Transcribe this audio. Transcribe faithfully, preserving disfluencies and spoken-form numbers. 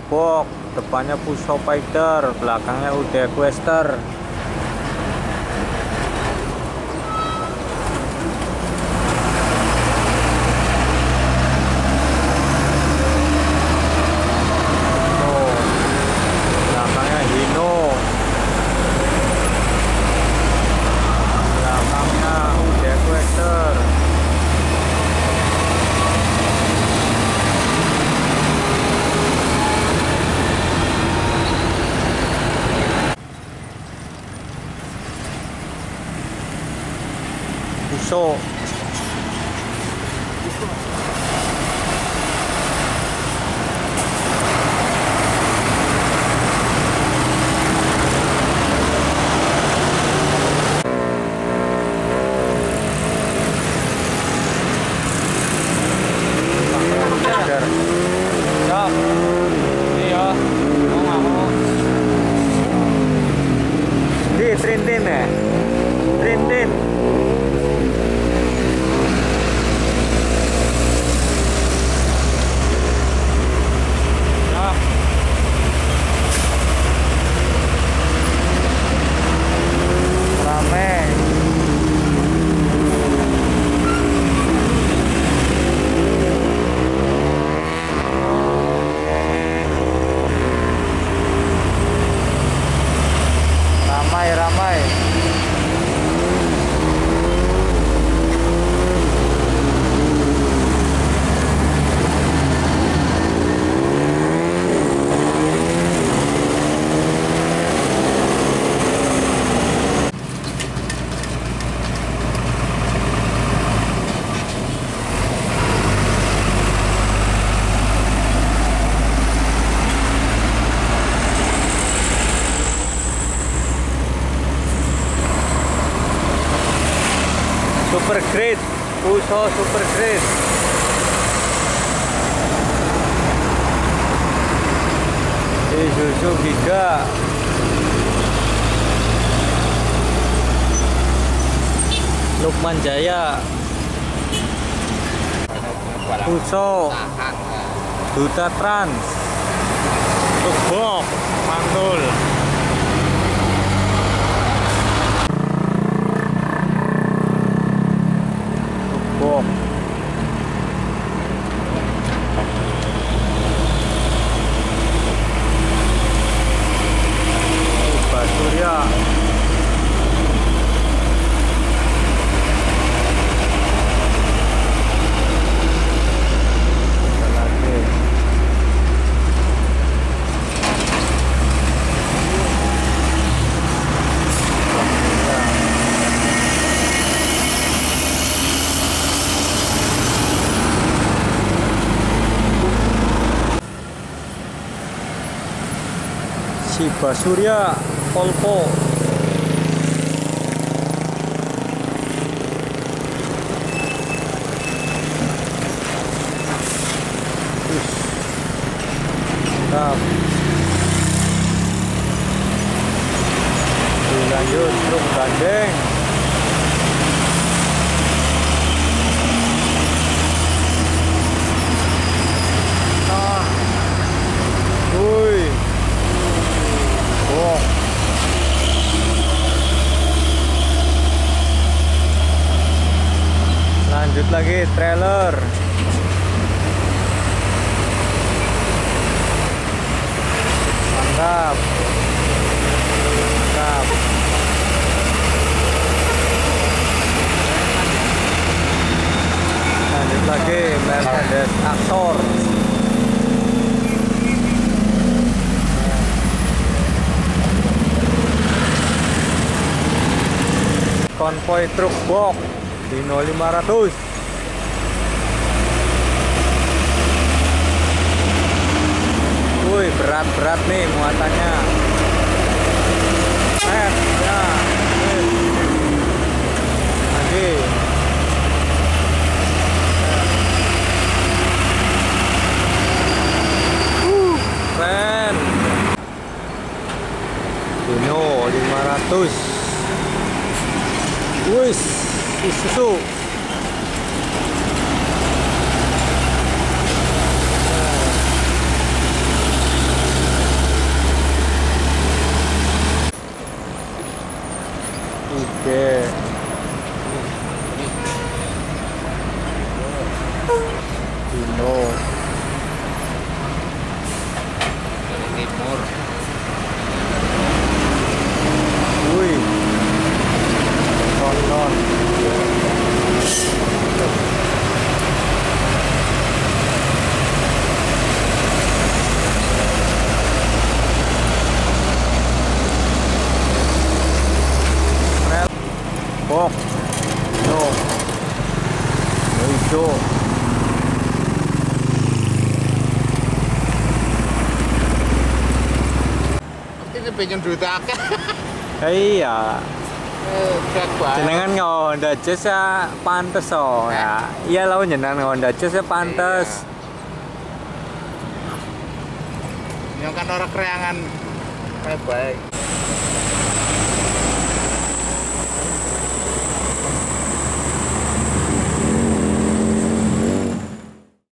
box, depannya Fuso Spider, belakangnya U D Quester. Tuh, belakangnya Hino, belakangnya U D Quester. Fuso. Siap. Iya. Mau mau. Di Trintin ya. Trintin. Ramai. Super great, Fuso super great. Isuzu Giga. Lukman Jaya. Fuso. Duta Trans. Tugbox. Mantul. Box. Surya. Shiba Surya Polpo. Mantap. Lanjut truk gandeng. Nah. Woi. Oh. Lanjut lagi trailer. Mantap. Mantap. Lanjut lagi Mercedes Axor. Konvoy truk box Dino lima ratus. Wih, berat-berat nih muatannya. Eh, ya. Lagi. Uh, keren. Dino lima ratus. Wis, Isuzu. iki pengen duit akeh. Iya. Eh, gak bae. Jenengan Honda Jazz ya pantes oh ya. Iya lah jenengan Honda Jazz ya pantes. Yang kan orang kreangan kayak baik.